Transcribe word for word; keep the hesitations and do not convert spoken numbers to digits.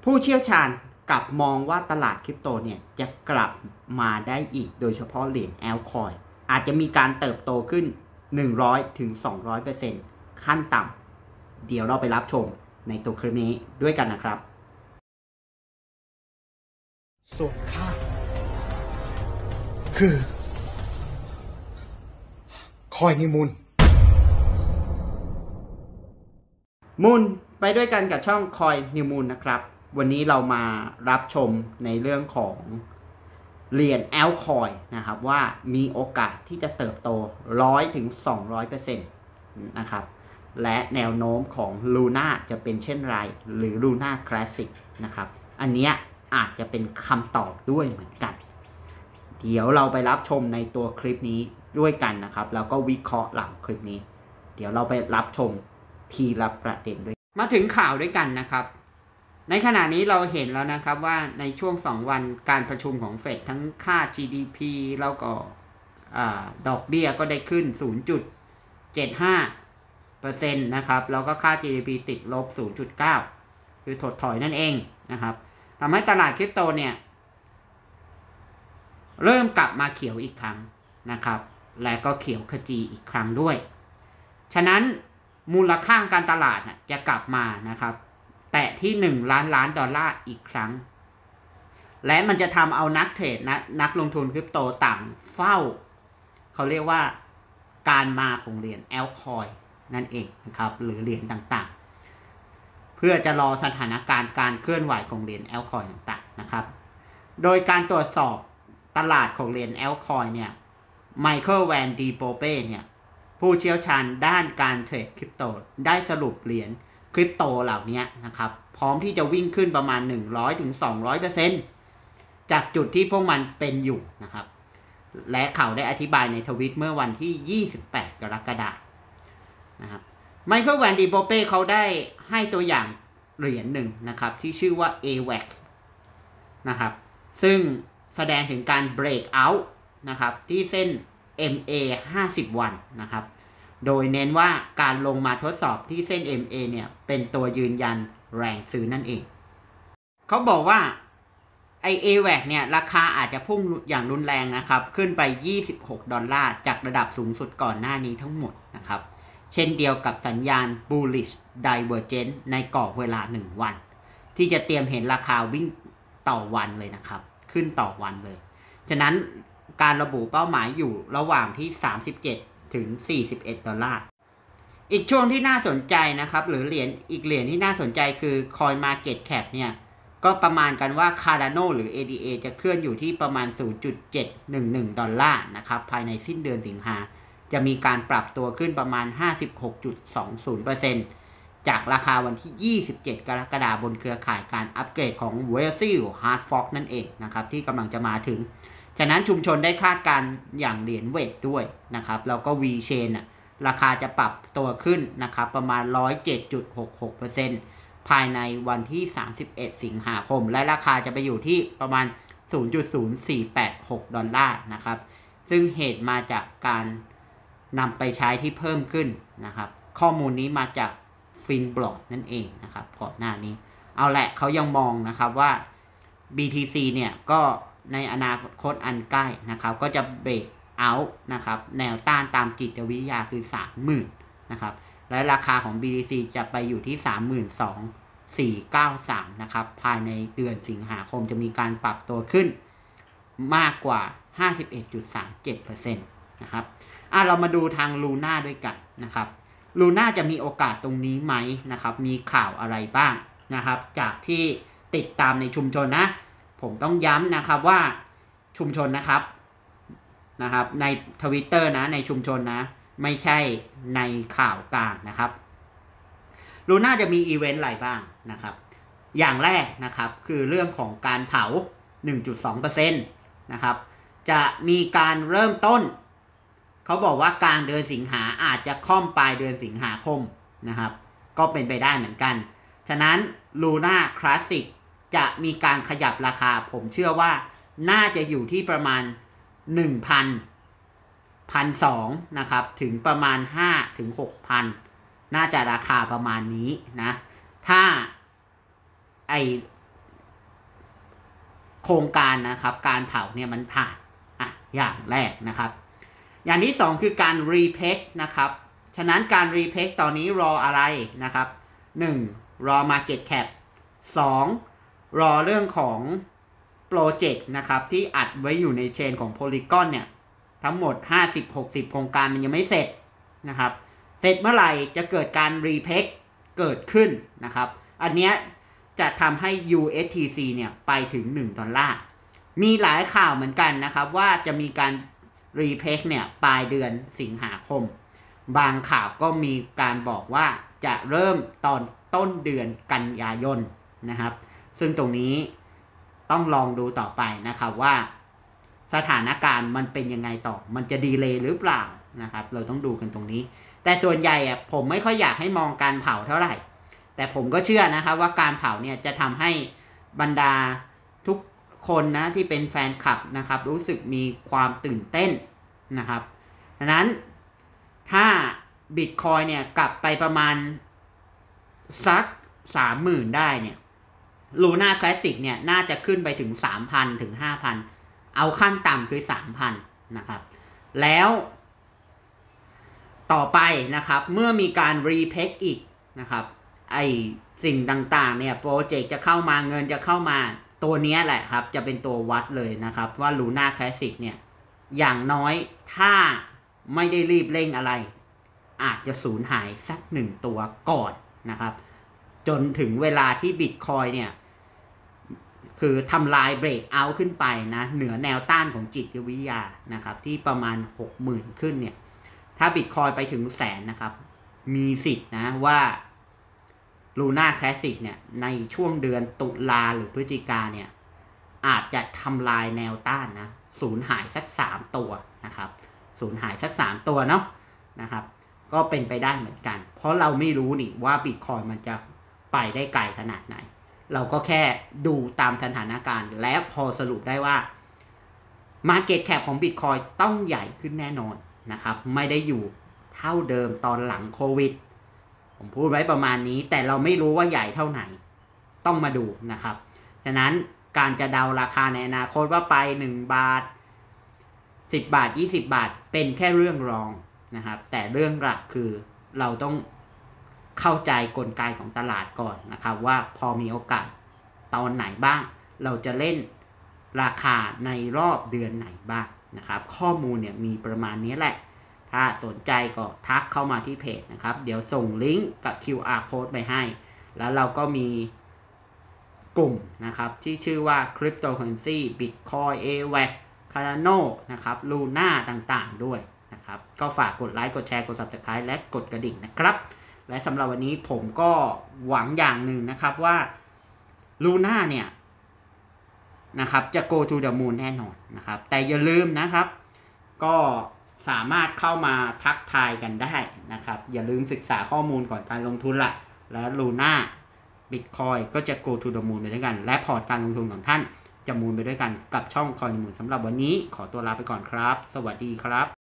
ผู้เชี่ยวชาญกลับมองว่าตลาดคริปโตเนี่ยจะกลับมาได้อีกโดยเฉพาะเหรียญแอลคอยอาจจะมีการเติบโตขึ้น หนึ่งร้อยถึงสองร้อยเปอร์เซ็นต์ ขั้นต่ำเดี๋ยวเราไปรับชมในตัวคลิปนี้ด้วยกันนะครับส่วนข้าคือคอยนิมูลมูลไปด้วยกันกับช่องคอยนิวมูลนะครับวันนี้เรามารับชมในเรื่องของเหรียญแอลคอยนะครับว่ามีโอกาสที่จะเติบโต หนึ่งร้อยถึงสองร้อยเปอร์เซ็นต์ นะครับและแนวโน้มของลูน่าจะเป็นเช่นไรหรือลูน่าคลาสสิกนะครับอันเนี้ยอาจจะเป็นคำตอบด้วยเหมือนกันเดี๋ยวเราไปรับชมในตัวคลิปนี้ด้วยกันนะครับแล้วก็วิเคราะห์หลังคลิปนี้เดี๋ยวเราไปรับชมทีละประเด็นด้วยมาถึงข่าวด้วยกันนะครับในขณะนี้เราเห็นแล้วนะครับว่าในช่วงสองวันการประชุมของเฟดทั้งค่า จี ดี พี แล้วก็ดอกเบี้ยก็ได้ขึ้น ศูนย์จุดเจ็ดห้าเปอร์เซ็นต์ นะครับแล้วก็ค่า จี ดี พี ติดลบ ศูนย์จุดเก้า คือถดถอยนั่นเองนะครับทำให้ตลาดคริปโตเนี่ยเริ่มกลับมาเขียวอีกครั้งนะครับและก็เขียวขจีอีกครั้งด้วยฉะนั้นมูลค่าการตลาดนะจะกลับมานะครับแตะที่หนึ่งล้านล้านดอลลาร์อีกครั้งและมันจะทำเอานักเทรดนะนักลงทุนคริปโตต่างเฝ้าเขาเรียกว่าการมาของเหรียญแอลคอยนั่นเองนะครับหรือเหรียญต่างๆเพื่อจะรอสถานการณ์การเคลื่อนไหวของเหรียญแอลคอยต่างๆนะครับโดยการตรวจสอบตลาดของเหรียญแอลคอยเนี่ยไมเคิลแวนดีโปเป้เนี่ยผู้เชี่ยวชาญด้านการเทรดคริปโตได้สรุปเหรียญคริปโตเหล่านี้นะครับพร้อมที่จะวิ่งขึ้นประมาณ หนึ่งร้อยถึงสองร้อยเปอร์เซ็นต์ จากจุดที่พวกมันเป็นอยู่นะครับและเขาได้อธิบายในทวิตเมื่อวันที่ยี่สิบแปดกรกฎาคมนะครับไมเคิลแวนดีโปเป้เขาได้ให้ตัวอย่างเหรียญหนึ่งนะครับที่ชื่อว่า เอ วี อี ซี นะครับซึ่งแสดงถึงการ break out นะครับที่เส้น เอ็ม เอ ห้าสิบ วันนะครับโดยเน้นว่าการลงมาทดสอบที่เส้น เอ็ม เอ เนี่ยเป็นตัวยืนยันแรงซื้อนั่นเองเขาบอกว่าไอ เอ วี อี ซี เนี่ยราคาอาจจะพุ่งอย่างรุนแรงนะครับขึ้นไปยี่สิบหกดอลลาร์จากระดับสูงสุดก่อนหน้านี้ทั้งหมดนะครับเช่นเดียวกับสัญญาณ bullish divergence ในกรอบเวลาหนึ่งวันที่จะเตรียมเห็นราคาวิ่งต่อวันเลยนะครับขึ้นต่อวันเลยฉะนั้นการระบุเป้าหมายอยู่ระหว่างที่สามสิบเจ็ดถึงสี่สิบเอ็ดดอลลาร์อีกช่วงที่น่าสนใจนะครับหรือเหรียญอีกเหรียญที่น่าสนใจคือ CoinMarketCap เนี่ยก็ประมาณกันว่า Cardano หรือ เอ ดี เอ จะเคลื่อนอยู่ที่ประมาณ ศูนย์จุดเจ็ดหนึ่งหนึ่งดอลลาร์นะครับภายในสิ้นเดือนสิงหาจะมีการปรับตัวขึ้นประมาณ ห้าสิบหกจุดสองศูนย์เปอร์เซ็นต์ จากราคาวันที่ยี่สิบเจ็ดกรกฎาคมบนเครือข่ายการอัปเกรดของ Whale Hard Fork นั่นเองนะครับที่กำลังจะมาถึงฉะนั้นชุมชนได้คาดการอย่างเหรียญเวทด้วยนะครับแล้วก็ V-Chain น่ะราคาจะปรับตัวขึ้นนะครับประมาณ หนึ่งร้อยเจ็ดจุดหกหกเปอร์เซ็นต์ ภายในวันที่สามสิบเอ็ดสิงหาคมและราคาจะไปอยู่ที่ประมาณ ศูนย์จุดศูนย์สี่แปดหกดอลลาร์นะครับซึ่งเหตุมาจากการนำไปใช้ที่เพิ่มขึ้นนะครับข้อมูลนี้มาจากฟินบล็อกนั่นเองนะครับก่อนหน้านี้เอาแหละเขายังมองนะครับว่า บี ที ซี เนี่ยก็ในอนาคตอันใกล้นะครับก็จะเบรกเอาท์นะครับแนวต้านตามจิตวิทยาคือ สามหมื่น นะครับและราคาของ บี ที ซี จะไปอยู่ที่ สามหมื่นสองพันสี่ร้อยเก้าสิบสาม นะครับภายในเดือนสิงหาคมจะมีการปรับตัวขึ้นมากกว่า ห้าสิบเอ็ดจุดสามเจ็ดเปอร์เซ็นต์ นะครับอ่ะเรามาดูทางลูน่าด้วยกันนะครับลูน่าจะมีโอกาสตรงนี้ไหมนะครับมีข่าวอะไรบ้างนะครับจากที่ติดตามในชุมชนนะผมต้องย้ำนะครับว่าชุมชนนะครับนะครับใน Twitter นะในชุมชนนะไม่ใช่ในข่าวกลางนะครับลูน่าจะมีอีเวนต์อะไรบ้างนะครับอย่างแรกนะครับคือเรื่องของการเผา หนึ่งจุดสองเปอร์เซ็นต์ นะครับจะมีการเริ่มต้นเขาบอกว่ากลางเดือนสิงหาอาจจะค่อมปลายเดือนสิงหาคมนะครับก็เป็นไปได้เหมือนกันฉะนั้นลูน่าคลาสสิกจะมีการขยับราคาผมเชื่อว่าน่าจะอยู่ที่ประมาณ หนึ่งพัน หนึ่งพันสองร้อย นะครับถึงประมาณ ห้าถึงหกพัน น่าจะราคาประมาณนี้นะถ้าไอโครงการนะครับการเผาเนี่ยมันผ่านอ่ะอย่างแรกนะครับอย่างที่สองคือการรีเพคนะครับฉะนั้นการรีเพคตอนนี้รออะไรนะครับหนึ่งรอ Market Cap สองรอเรื่องของโปรเจกต์นะครับที่อัดไว้อยู่ในเชนของ Polygon เนี่ยทั้งหมด ห้าสิบ หกสิบ โครงการมันยังไม่เสร็จนะครับเสร็จเมื่อไหร่จะเกิดการรีเพคเกิดขึ้นนะครับอันเนี้ยจะทำให้ ยู เอส ที ซี เนี่ยไปถึงหนึ่งดอลลาร์มีหลายข่าวเหมือนกันนะครับว่าจะมีการรีเพคเนี่ยปลายเดือนสิงหาคมบางข่าวก็มีการบอกว่าจะเริ่มตอนต้นเดือนกันยายนนะครับซึ่งตรงนี้ต้องลองดูต่อไปนะครับว่าสถานการณ์มันเป็นยังไงต่อมันจะดีเลย์หรือเปล่านะครับเราต้องดูกันตรงนี้แต่ส่วนใหญ่อะผมไม่ค่อยอยากให้มองการเผาเท่าไหร่แต่ผมก็เชื่อนะครับว่าการเผาเนี่ยจะทำให้บรรดาทุกคนนะที่เป็นแฟนคลับนะครับรู้สึกมีความตื่นเต้นนะครับดังนั้นถ้า Bitcoin เนี่ยกลับไปประมาณสัก สามหมื่น ได้เนี่ย Luna Classic เนี่ยน่าจะขึ้นไปถึง สามพัน ถึง ห้าพัน เอาขั้นต่ำคือ สามพัน นะครับแล้วต่อไปนะครับเมื่อมีการรีเพคอีกนะครับไอสิ่งต่างๆเนี่ยโปรเจกต์จะเข้ามาเงินจะเข้ามาตัวนี้แหละครับจะเป็นตัววัดเลยนะครับว่า Luna Classic เนี่ยอย่างน้อยถ้าไม่ได้รีบเร่งอะไรอาจจะสูญหายสักหนึ่งตัวก่อนนะครับจนถึงเวลาที่ Bitcoin เนี่ยคือทำลายเบรกเอาท์ขึ้นไปนะเหนือแนวต้านของจิตวิทยานะครับที่ประมาณ หกหมื่น ขึ้นเนี่ยถ้า Bitcoin ไปถึงแสนนะครับมีสิทธิ์นะว่า Luna Classic เนี่ยในช่วงเดือนตุลาหรือพฤศจิกาเนี่ยอาจจะทำลายแนวต้านนะสูญหายสักสามตัวนะครับสูญหายสักสามตัวเนาะนะครับก็เป็นไปได้เหมือนกันเพราะเราไม่รู้นี่ว่า Bitcoin มันจะไปได้ไกลขนาดไหนเราก็แค่ดูตามสถานการณ์และพอสรุปได้ว่า Market Cap ของ Bitcoin ต้องใหญ่ขึ้นแน่นอนนะครับไม่ได้อยู่เท่าเดิมตอนหลังโควิดผมพูดไว้ประมาณนี้แต่เราไม่รู้ว่าใหญ่เท่าไหนต้องมาดูนะครับฉะนั้นการจะเดาราคาในอนาคตว่าไปหนึ่งบาทสิบบาทยี่สิบบาทเป็นแค่เรื่องรองนะครับแต่เรื่องหลักคือเราต้องเข้าใจกลไกของตลาดก่อนนะครับว่าพอมีโอกาสตอนไหนบ้างเราจะเล่นราคาในรอบเดือนไหนบ้างนะครับข้อมูลเนี่ยมีประมาณนี้แหละถ้าสนใจก็ทักเข้ามาที่เพจนะครับเดี๋ยวส่งลิงก์กับ คิว อาร์ Code ไปให้แล้วเราก็มีกลุ่มนะครับที่ชื่อว่า Cryptocurrency Bitcoin เอ ดับเบิลยู เอ ซี Cardano นะครับ Luna ต่างๆด้วยนะครับก็ฝากกดไลค์กดแชร์กด Subscribe และกดกระดิ่งนะครับและสำหรับวันนี้ผมก็หวังอย่างหนึ่งนะครับว่า Luna เนี่ยนะครับจะ go to the moon แน่นอนนะครับแต่อย่าลืมนะครับก็สามารถเข้ามาทักทายกันได้นะครับอย่าลืมศึกษาข้อมูลก่อนการลงทุนละและ Luna Bitcoin ก็จะ go to the moon ไปด้วยกันและพอร์ตการลงทุนของท่านจะมูนไปด้วยกันกับช่องคอยมูนสำหรับวันนี้ขอตัวลาไปก่อนครับสวัสดีครับ